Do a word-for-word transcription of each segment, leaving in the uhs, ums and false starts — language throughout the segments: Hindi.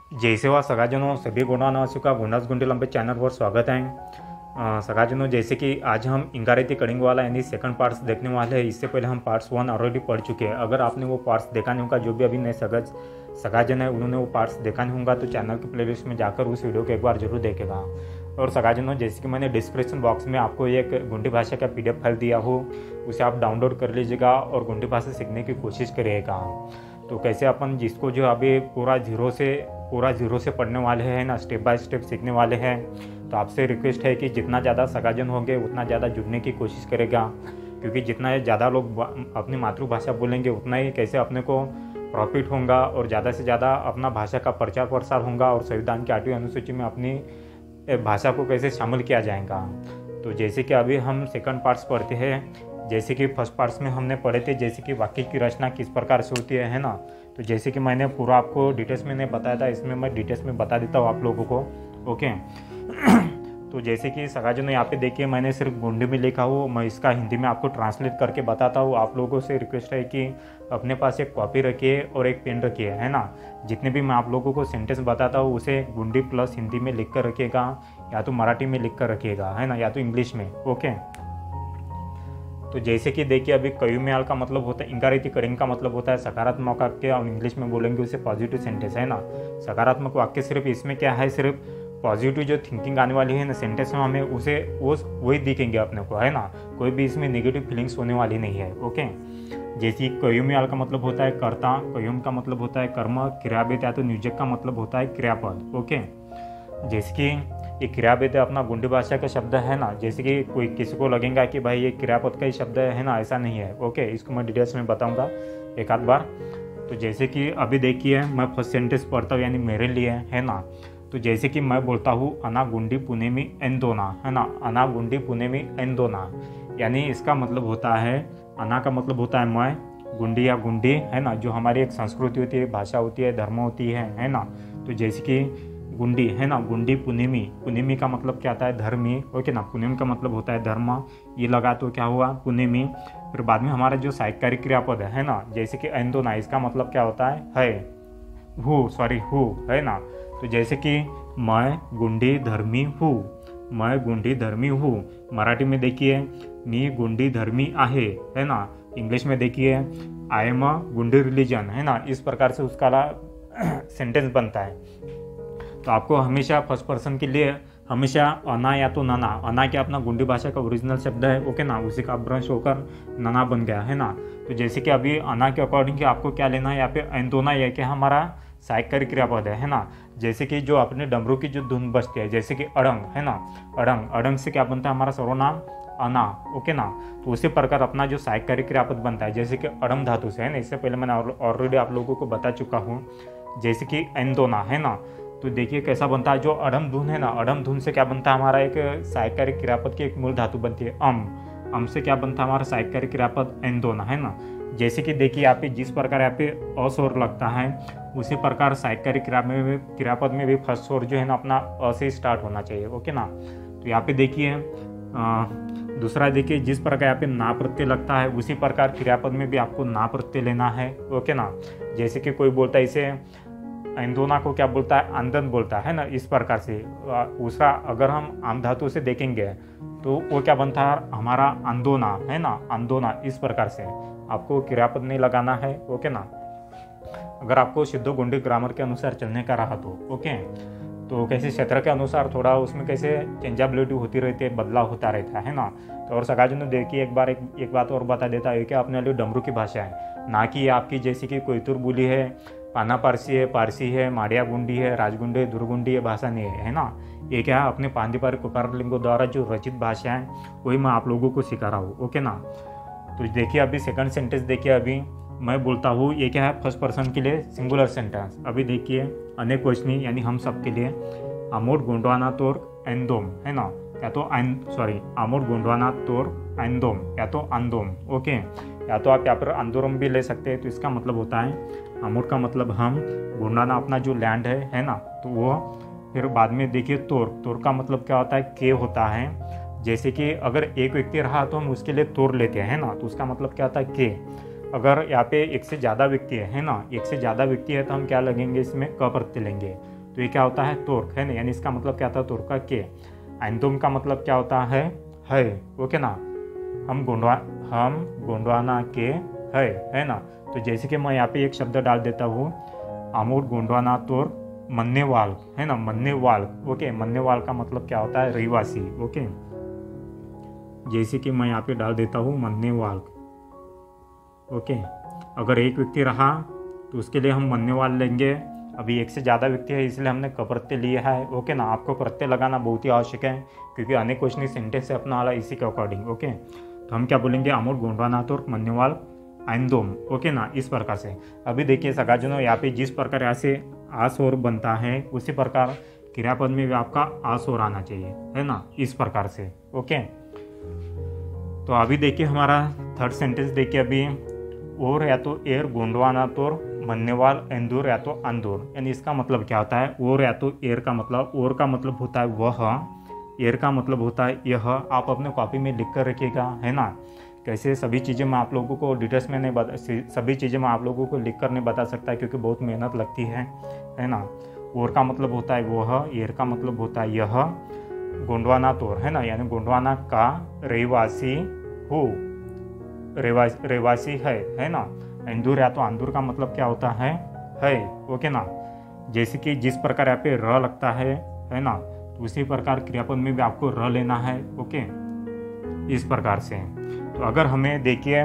जय सेवा सगाजनों, सभी गुणानावासियों का गुंडास गुंडीलंबे चैनल पर स्वागत है। अ, सगाजनों, जैसे कि आज हम इंगारेती कड़िंग वाला यानी सेकंड पार्ट्स देखने वाले हैं। इससे पहले हम पार्ट्स वन ऑलरेडी पढ़ चुके हैं। अगर आपने वो पार्ट्स देखा नहीं होगा, जो भी अभी नए सगाज सगाजन है उन्होंने वो पार्ट्स देखा नहीं होगा, तो चैनल की प्लेलिस्ट में जाकर उस वीडियो को एक बार जरूर देखेगा। और सगाजनों, जैसे कि मैंने डिस्क्रिप्शन बॉक्स में आपको एक गुंडी भाषा का पीडीएफ फाइल दिया हो, उसे आप डाउनलोड कर लीजिएगा और गुंडी भाषा सीखने की कोशिश करिएगा। तो कैसे अपन जिसको जो अभी पूरा जीरो से पूरा जीरो से पढ़ने वाले हैं ना, स्टेप बाय स्टेप सीखने वाले हैं, तो आपसे रिक्वेस्ट है कि जितना ज़्यादा सगाजन होंगे उतना ज़्यादा जुड़ने की कोशिश करेगा, क्योंकि जितना ज़्यादा लोग अपनी मातृभाषा बोलेंगे उतना ही कैसे अपने को प्रॉफिट होगा और ज़्यादा से ज़्यादा अपना भाषा का प्रचार प्रसार होगा और संविधान की आठवीं अनुसूची में अपनी भाषा को कैसे शामिल किया जाएगा। तो जैसे कि अभी हम सेकंड पार्ट्स पढ़ते हैं, जैसे कि फर्स्ट पार्ट्स में हमने पढ़े थे जैसे कि वाक्य की रचना किस प्रकार से होती है है ना। तो जैसे कि मैंने पूरा आपको डिटेल्स में नहीं बताया था, इसमें मैं डिटेल्स में बता देता हूँ आप लोगों को। ओके तो जैसे कि सगाजनों, यहाँ पे देखिए मैंने सिर्फ गुंडी में लिखा हूँ, मैं इसका हिंदी में आपको ट्रांसलेट करके बताता हूँ। आप लोगों से रिक्वेस्ट है कि अपने पास एक कॉपी रखिए और एक पेन रखिए, है ना। जितने भी मैं आप लोगों को सेंटेंस बताता हूँ उसे गुंडी प्लस हिंदी में लिख कर रखिएगा, या तो मराठी में लिख कर रखिएगा, है ना, या तो इंग्लिश में। ओके तो जैसे कि देखिए अभी कयुम्याल का मतलब होता है, इंगारेती कड़िंग का मतलब होता है सकारात्मक वाक्य, और इंग्लिश में बोलेंगे उसे पॉजिटिव सेंटेंस, है ना। सकारात्मक वाक्य सिर्फ इसमें क्या है, सिर्फ पॉजिटिव जो थिंकिंग आने वाली है ना सेंटेंस में, हमें उसे वो वही दिखेंगे अपने को, है ना। कोई भी इसमें नेगेटिव फीलिंग्स होने वाली नहीं है। ओके जैसे कयुम्याल का मतलब होता है कर्ता, कयुम का मतलब होता है कर्म, क्रियावेद या तो नियोजक का मतलब होता है क्रियापद। ओके जैसे कि ये क्रियावेद अपना गुंडी भाषा का शब्द है ना, जैसे कि कोई किसी को लगेगा कि भाई ये क्रियापद का ही शब्द है ना, ऐसा नहीं है। ओके इसको मैं डिटेल्स में बताऊंगा एक आध बार। तो जैसे कि अभी देखिए मैं फर्स्ट सेंटेंस पढ़ता हूँ यानी मेरे लिए, है ना। तो जैसे कि मैं बोलता हूँ अना गुंडी पुणे में एंदोना, है ना, अना गुंडी पुणे में एंदोना, यानी इसका मतलब होता है, अना का मतलब होता है मैं, गुंडी या गुंडी, है ना, जो हमारी एक संस्कृति होती है, भाषा होती है, धर्म होती है, है ना। तो जैसे कि गुंडी, है ना, गुंडी पुनेमी, पुनेमी का मतलब क्या आता है, धर्मी। ओके ना, पुनेम का मतलब होता है धर्म, ये लगा तो क्या हुआ पुनेमी। फिर बाद में हमारा जो साहित्यकारी क्रियापद है, है ना, जैसे कि एंदोना, इसका मतलब क्या होता है, है, हूँ, सॉरी हूँ, है ना। तो जैसे कि मैं गुंडी धर्मी हूँ, मैं गुंडी धर्मी हूँ। मराठी में देखिए मी गुंडी धर्मी आहे, है ना। इंग्लिश में देखिए आई एम अ गुंडी रिलीजन, है ना। इस प्रकार से उसका सेंटेंस बनता है। तो आपको हमेशा फर्स्ट पर्सन के लिए हमेशा अना या तो नना, अना क्या अपना गुंडी भाषा का ओरिजिनल शब्द है, ओके ना, उसी का अपभ्रंश होकर नना बन गया, है ना। तो जैसे कि अभी अना के अकॉर्डिंग आपको क्या लेना है, यहाँ पे एंतोना यह क्या हमारा साहित्यकारी क्रियापद है, है ना। जैसे कि जो अपने डमरू की जो धुन बजती है, जैसे कि अड़ंग, है ना, अड़ंग, अड़ंग से क्या बनता है हमारा सर्वनाम अना, ओके ना। तो उसी प्रकार अपना जो साहित्यकारी क्रियापद बनता है जैसे कि अड़म धातु से, है ना। इससे पहले मैंने ऑलरेडी आप लोगों को बता चुका हूँ, जैसे कि एंतोना, है ना। तो देखिए कैसा बनता है, जो अड़म धुन है ना, अड़म धुन से क्या बनता है हमारा एक साहित्यकारी क्रियापद की एक मूल धातु बनती है अम, अम से क्या बनता है हमारा साहित्यकारी क्रियापद एंदोना, है ना। जैसे कि देखिए यहाँ पे जिस प्रकार यहाँ पे अस्वर लगता है, उसी प्रकार साहित्यकारी क्रिया में भी क्रियापद में भी फर्स्ट स्वर जो है ना अपना अ से स्टार्ट होना चाहिए, ओके ना। तो यहाँ पे देखिए दूसरा देखिए जिस प्रकार यहाँ पे ना प्रत्यय लगता है उसी प्रकार क्रियापद में भी आपको ना प्रत्यय लेना है, ओके ना। जैसे कि कोई बोलता है इसे एंदोना को क्या बोलता है, आंदन बोलता है ना, इस प्रकार से। दूसरा अगर हम आम धातु से देखेंगे तो वो क्या बनता है हमारा आंदोना, है ना, आंदोना। इस प्रकार से आपको क्रियापद नहीं लगाना है, ओके ना, अगर आपको शुद्ध गुंडी ग्रामर के अनुसार चलने का रहा तो। ओके तो कैसे क्षेत्र के अनुसार थोड़ा उसमें कैसे चेंजेबिलिटी होती रहती है, बदलाव होता रहता है ना। तो और सगाजनों देखिए एक बार एक, एक बात और बता देता है कि अपने लिए डमरू की भाषा है, ना कि आपकी जैसे कि कोयतुर बोली है, पाना पारसी है, पारसी है, माड़िया गुंडी है, राजगुंडी है, दुर्गुंडी है, भाषा नहीं है, है ना। ये क्या है अपने पांदीपार कुपारलिंगों द्वारा जो रचित भाषा है वही मैं आप लोगों को सिखा रहा हूँ, ओके ना। तो देखिए अभी सेकंड सेंटेंस देखिए, अभी मैं बोलता हूँ, ये क्या है फर्स्ट पर्सन के लिए सिंगुलर सेंटेंस। अभी देखिए अनेक वचनी यानी हम सब के लिए आमोड गोंडवाना तोर एंदोम, है ना, या तो सॉरी आमोड गोंडवाना तोर एंदोम या तो अंदोम, ओके। या तो आप यहाँ पर अंदोरम भी ले सकते हैं। तो इसका मतलब होता है आमोड का मतलब हम, गोंडाना अपना जो लैंड है, है ना, तो वो। फिर बाद में देखिए तोर, तोर का मतलब क्या होता है, के होता है। जैसे कि अगर एक व्यक्ति रहा तो हम उसके लिए तोर लेते हैं, है ना, तो उसका मतलब क्या होता है के। अगर यहाँ पे एक से ज़्यादा व्यक्ति है, है ना, एक से ज़्यादा व्यक्ति है तो हम क्या लगेंगे इसमें क प्रत्यय लेंगे। तो ये क्या होता है तुर्क, है ना, यानी इसका मतलब क्या था तुर्का के। अंदुम का मतलब क्या होता है है, ओके ना, हम गोंडवा हम गोंडवाना के है है ना। तो जैसे कि मैं यहाँ पे एक शब्द डाल देता हूँ, आमूर गोंडवाना तुर्क मन्नेवाल, है ना, मन्नेवाल, ओके। मन्नेवाल का मतलब क्या होता है रहिवासी, ओके। जैसे कि मैं यहाँ पे डाल देता हूँ मन्नेवाल, ओके। अगर एक व्यक्ति रहा तो उसके लिए हम मन्नेवाल लेंगे। अभी एक से ज़्यादा व्यक्ति है इसलिए हमने क प्रत्यय लिया है, ओके ना। आपको प्रत्यय लगाना बहुत ही आवश्यक है क्योंकि अनेक क्वेश्चन सेंटेंस से अपना वाला इसी के अकॉर्डिंग, ओके। तो हम क्या बोलेंगे, आमोर गोंडवाना तुर्क मन्नेवाल आइंदोम, ओके ना, इस प्रकार से। अभी देखिए सगाजनों, यहाँ पे जिस प्रकार यहाँ से आस और बनता है उसी प्रकार क्रियापद में भी आपका आस और आना चाहिए, है ना, इस प्रकार से, ओके। तो अभी देखिए हमारा थर्ड सेंटेंस देखिए अभी, और या तो एर गोंडवाना तोर मन्नेवाल इंदूर या तो अंदूर, यानी इसका मतलब क्या होता है, और या तो एर का मतलब, और का मतलब होता है वह, एर का मतलब होता है यह। आप अपने कॉपी में लिख कर रखिएगा, है ना। कैसे सभी चीज़ें मैं आप लोगों को डिटेल्स में नहीं बता सभी चीज़ें मैं आप लोगों को लिख कर नहीं बता सकता क्योंकि बहुत मेहनत लगती है, है ना। और का मतलब होता है वह, एर का मतलब होता है यह, गोंडवाना तोर, है ना, यानी गोंडवाना का रहवासी हो, रहवासी है, है ना। इंदूर या तो अंदूर का मतलब क्या होता है है, ओके ना। जैसे कि जिस प्रकार यहाँ पे र लगता है, है ना, तो उसी प्रकार क्रियापद में भी आपको र लेना है, ओके, इस प्रकार से। तो अगर हमें देखिए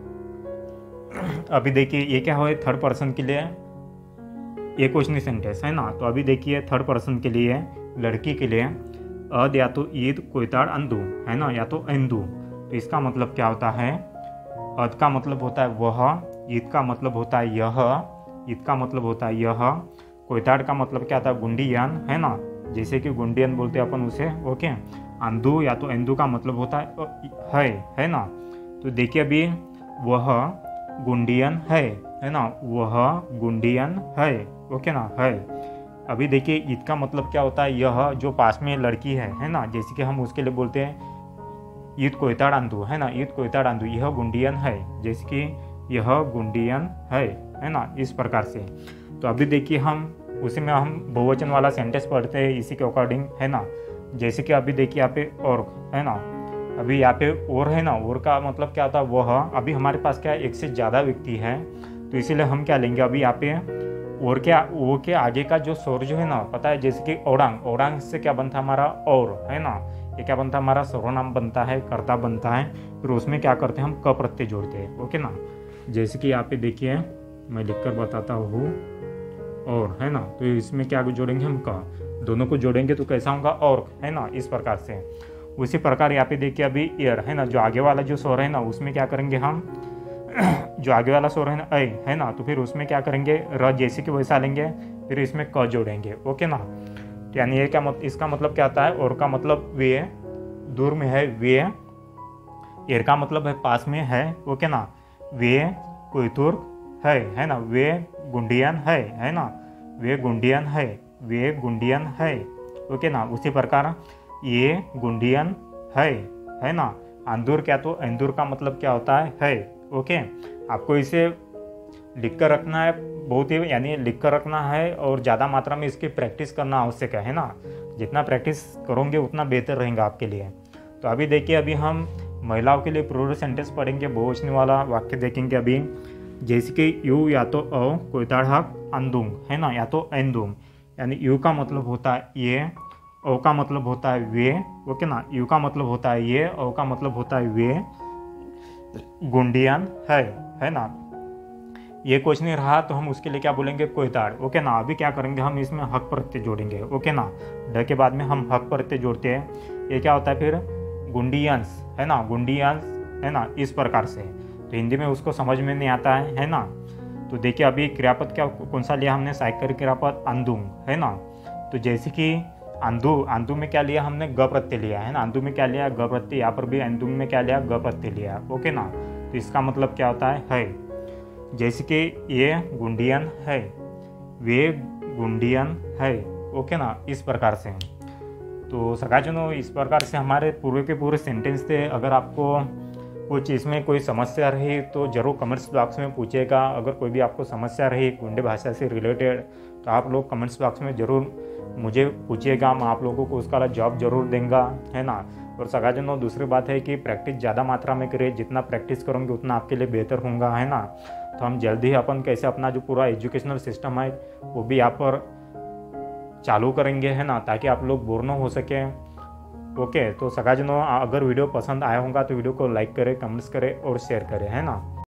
अभी देखिए ये क्या हो थर्ड पर्सन के लिए ये क्वेश्चन सेंटेंस, है ना। तो अभी देखिए थर्ड पर्सन के लिए लड़की के लिए अद या तो ईद कोयताड़ अंदू, है ना, या तो इंदू। तो इसका मतलब क्या होता है, अद का मतलब होता है वह, ईद का मतलब होता है यह, ईद का मतलब होता है यह, कोयताड़ का मतलब क्या था गुंडियन, है ना, जैसे कि गुंडियन बोलते हैं अपन उसे, ओके। अंदू या तो इंदू का मतलब होता है है, है ना। तो देखिए अभी वह गुंडियन है, है ना, वह गुंडियन है, ओके ना, है। अभी देखिए ईद का मतलब क्या होता है यह, जो पास में लड़की है, है ना, जैसे कि हम उसके लिए बोलते हैं ईद कोयताड़ अंदू, है ना, ईद कोयताड़ अंदू, यह गुंडियन है, जैसे कि यह गुंडियन है, है ना, इस प्रकार से। तो अभी देखिए हम उसी में हम बहुवचन वाला सेंटेंस पढ़ते हैं इसी के अकॉर्डिंग, है ना। जैसे कि अभी देखिए यहाँ पे और, है ना, अभी यहाँ पे और है ना, और का मतलब क्या होता है वह। अभी हमारे पास क्या है एक से ज़्यादा व्यक्ति है तो इसीलिए हम क्या लेंगे अभी यहाँ पे और क्या, वो के आगे का जो स्वर जो है ना, पता है, जैसे कि ओडांग, ओडांग से क्या बनता है हमारा और, है ना, ये क्या बनता है हमारा सर्वनाम बनता है, कर्ता बनता है, फिर उसमें क्या करते हैं हम क प्रत्यय जोड़ते हैं, ओके ना। जैसे कि यहाँ पे देखिए मैं लिख कर बताता हूँ और, है ना, तो इसमें क्या जोड़ेंगे हम क, दोनों को जोड़ेंगे तो कैसा होगा और, है ना, इस प्रकार से। उसी प्रकार यहाँ पे देखिए अभी ईयर, है ना, जो आगे वाला जो स्वर है ना उसमें क्या करेंगे हम जो आगे वाला स्वर है ना ऐ, है ना, तो फिर उसमें क्या करेंगे र जैसे कि वैसा लेंगे, फिर इसमें क जोड़ेंगे, ओके ना। तो यानी ये क्या मत, इसका मतलब क्या आता है, और का मतलब वे दूर में है वे, एर का मतलब है पास में है, ओके ना, वे कोयतुर्क है, है ना, वे गुंडियन है, है ना, वे गुंडियन है, वे गुंडियन है, ओके ना। उसी प्रकार ये गुंडियन है, है ना। अंदूर क्या, तो इंदूर का मतलब क्या होता है है, ओके। आपको इसे लिख कर रखना है, बहुत ही यानी लिख कर रखना है और ज़्यादा मात्रा में इसकी प्रैक्टिस करना आवश्यक है, है ना। जितना प्रैक्टिस करोगे उतना बेहतर रहेगा आपके लिए। तो अभी देखिए अभी हम महिलाओं के लिए प्लूरल सेंटेंस पढ़ेंगे, बहुवचन वाला वाक्य देखेंगे अभी। जैसे कि यू या तो अ कोयताड़ हक अंदुंग, है ना, या तो एंदुंग, यानी यू का मतलब होता है ये, ओ का मतलब होता है वे, ओके ना, यू का मतलब होता है ये, ओ का मतलब होता है वे गुंडियन है, है ना। ये क्वेश्चन रहा तो हम उसके लिए क्या बोलेंगे कोयताड़, ओके ना। अभी क्या करेंगे हम इसमें हक प्रत्यय जोड़ेंगे, ओके ना, ड के बाद में हम हक प्रत्यय जोड़ते हैं, ये क्या होता है फिर गुंडियंस, है ना, गुंडियंस, है ना, इस प्रकार से। तो हिंदी में उसको समझ में नहीं आता है, है ना। तो देखिए अभी क्रियापद क्या कौन सा लिया हमने, साइकर क्रियापद अंदुंग, है ना। तो जैसे कि अंदू, अंदू में क्या लिया हमने ग प्रत्यय लिया, है ना, अंदू में क्या लिया ग प्रत्यय, यहाँ पर भी अंदुंग में क्या लिया ग प्रत्यय लिया, ओके ना। तो इसका मतलब क्या होता है है। जैसे कि ये गुंडियन है, वे गुंडियन है, ओके ना, इस प्रकार से। तो सगाजनों इस प्रकार से हमारे पूरे के पूरे सेंटेंस थे। अगर आपको कुछ इसमें कोई समस्या रही तो ज़रूर कमेंट्स बॉक्स में पूछिएगा। अगर कोई भी आपको समस्या रही गुंडे भाषा से रिलेटेड तो आप लोग कमेंट्स बॉक्स में ज़रूर मुझे पूछिएगा, मैं आप लोगों को उसका जॉब ज़रूर देंगे, है ना। और सगाजनों दूसरी बात है कि प्रैक्टिस ज़्यादा मात्रा में करें, जितना प्रैक्टिस करोगे उतना आपके लिए बेहतर होगा, है ना। तो हम जल्दी ही अपन कैसे अपना जो पूरा एजुकेशनल सिस्टम है वो भी यहाँ पर चालू करेंगे, है ना, ताकि आप लोग बोर ना हो सके। ओके, तो सगाजनों अगर वीडियो पसंद आया होगा तो वीडियो को लाइक करें, कमेंट्स करें और शेयर करें, है ना।